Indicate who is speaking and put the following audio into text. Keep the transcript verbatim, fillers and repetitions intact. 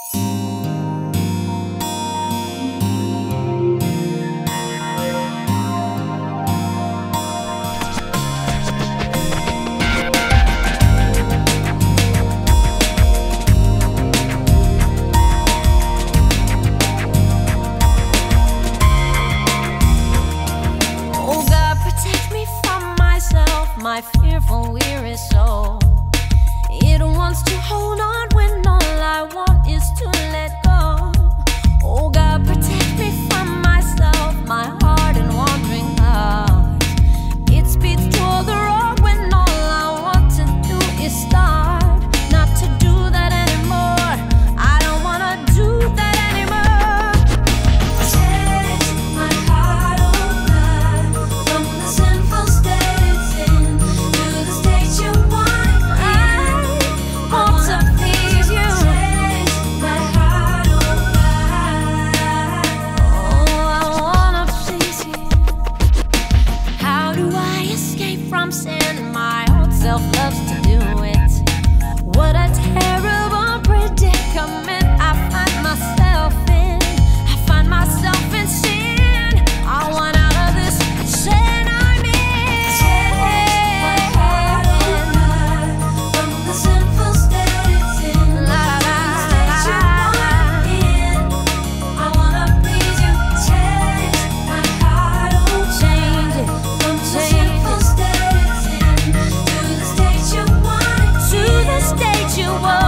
Speaker 1: My fearful, weary soul, it wants to hold on when all I want is to let go. Oh God, protect me from myself, my heart and wandering heart. It speeds toward the road when all I want to do is start. Not to do that anymore, I don't wanna do that anymore. Take my heart, oh God, from the sinful state it's in. From sin, my old self loves to do it. What a terrible predicament I find myself in. I find myself in sin. I want out of this sin I'm in. Take my heart, oh God, from the sinful state it's in. La la la la la. In. I wanna please you. Take my heart, oh God, change it from the sinful state. To the state you want.